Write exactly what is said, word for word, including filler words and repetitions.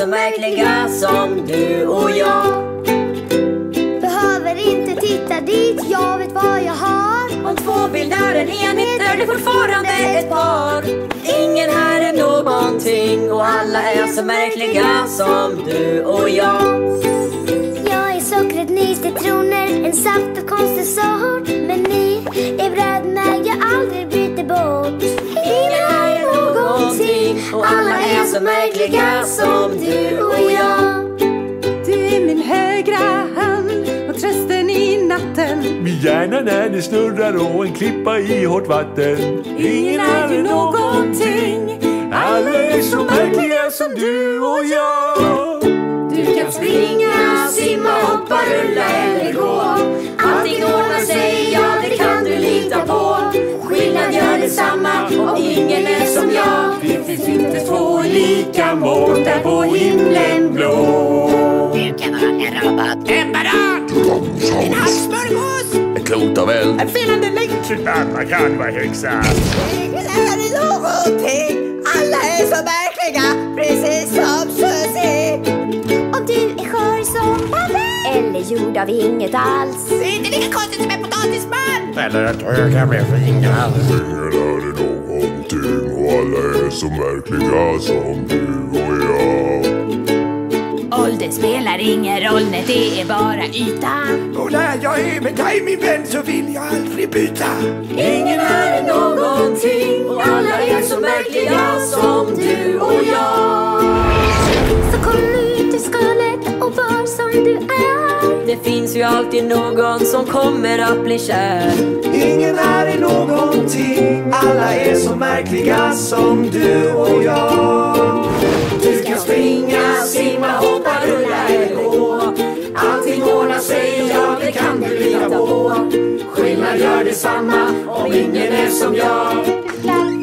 så märkliga som du och jag. Behöver inte titta dit, jag vet vad jag har. Om två bildar en enhet är det fortfarande ett par. Ingen här är någonting och alla är så märkliga som du och jag. Jag är sockret, ni citroner, en saft och konstig sort. Men ni är bröderna jag aldrig byter bort. Ingen här är någonting och alla är så märkliga som du och jag. Du är min högra hand och trösten i natten. Min hjärna när det snurrar och en klippa i hårt vatten. Ingen är ju någonting. Alla är så märkliga som du och jag. Du kan springa, simma, hoppa, rulla eller gå. Allting ordnar sig, ja det kan du lita på. Skillnad gör detsamma och ingen är som jag. Det finns inte två lika moln där på himlen blå. Du kan vara en robot. En banan! En havsmörgås! En klot av eld. En felande länk! Alla kan vara häxa. Ingen är någonting. Alla är så märkliga, precis som Susie. Om du är skör som Babbe eller gjord av inget alls. Det är inte lika konstigt som en potatisman. Eller ett öga med fingrar. Ingen är det någonting och alla är så märkliga som du och jag. Ålder spelar ingen roll när det är bara ytan. Och när jag är med dig min vän så vill jag aldrig byta. Ingen här är någonting och alla är så märkliga som du och jag. Så kom ut ur skalet och var som du är. Det finns ju alltid någon som kommer att bli kär. Ingen här är någonting. Alla är så märkliga som du och jag. Du kan springa, simma, hoppa, rulla eller gå. Allting ordnar sig, ja det kan du lita på. Skillnad gör detsamma om ingen är som jag.